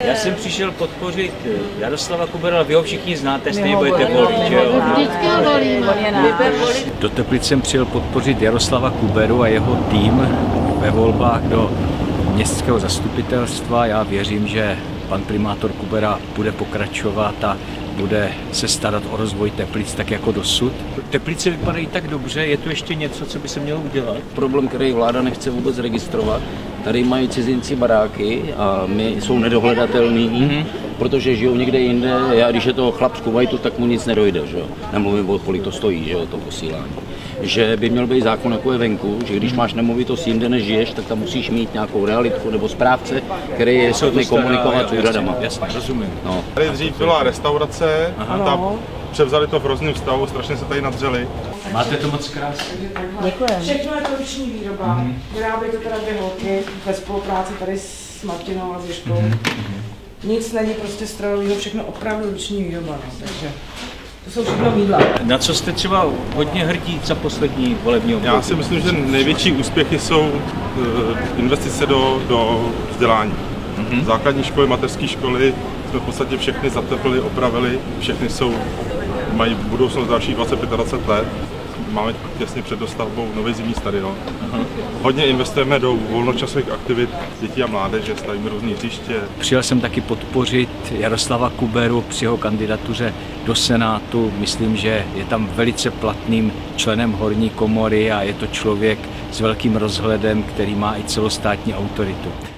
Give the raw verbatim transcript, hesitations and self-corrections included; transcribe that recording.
Já jsem přišel podpořit Jaroslava Kuberu, vy ho všichni znáte, stejně budete volit, že jo? Vždycky ho volíme. Do Teplic jsem přijel podpořit Jaroslava Kuberu a jeho tým ve volbách do městského zastupitelstva. Já věřím, že pan primátor Kubera bude pokračovat a bude se starat o rozvoj Teplic tak jako dosud. Teplice vypadají tak dobře, je tu ještě něco, co by se mělo udělat? Problém, který vláda nechce vůbec registrovat. Tady mají cizinci baráky a my jsou nedohledatelní, mm-hmm. protože žijou někde jinde. Já, když je to chlap z Kuvajtu, tak mu nic nedojde, že jo. Nemluvím o kolik to stojí, že jo, to posílání. Že by měl být zákon, jako je venku, že když máš nemovitost jinde, než žiješ, tak tam musíš mít nějakou realitku nebo správce, který je schopný komunikovat s úřadama. Jasně, rozumím. No. Tady dřív byla restaurace, ta převzali to v hrozném stavu, strašně se tady nadřeli. Máte to moc krásně. Děkujeme. Všechno je to ruční výroba. Mm-hmm. Vyrábí to teda dvě holky ve spolupráci tady s Martinou a s Ježkou. Mm-hmm. Nic není prostě strojového, všechno opravdu ruční výroba. No. Takže to jsou všechno mídla. Na co jste třeba hodně hrdí za poslední volební období? Já si myslím, že největší úspěchy jsou investice do, do vzdělání. Mm-hmm. Základní školy, mateřské školy jsme v podstatě všechny zateplili, opravili. Všechny jsou, mají budoucnost další dvacet pět dvacet let. Máme těsně před dostavbou nový zimní stadion. Uh-huh. Hodně investujeme do volnočasových aktivit dětí a mládeže, stavíme různý hřiště. Přijel jsem taky podpořit Jaroslava Kuberu při jeho kandidatuře do Senátu. Myslím, že je tam velice platným členem horní komory a je to člověk s velkým rozhledem, který má i celostátní autoritu.